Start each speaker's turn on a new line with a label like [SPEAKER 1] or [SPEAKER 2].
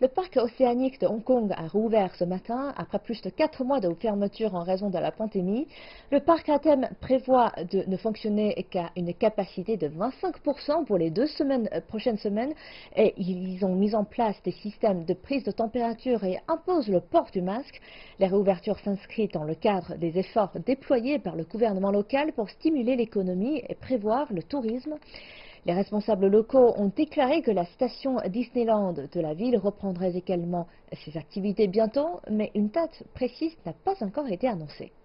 [SPEAKER 1] Le parc océanique de Hong Kong a rouvert ce matin après plus de 4 mois de fermeture en raison de la pandémie. Le parc à thème prévoit de ne fonctionner qu'à une capacité de 25% pour les prochaines semaines et ils ont mis en place des systèmes de prise de température et imposent le port du masque. Les réouvertures s'inscrivent dans le cadre des efforts déployés par le gouvernement local pour stimuler l'économie et prévoir le tourisme. Les responsables locaux ont déclaré que la station Disneyland de la ville reprendrait également ses activités bientôt, mais une date précise n'a pas encore été annoncée.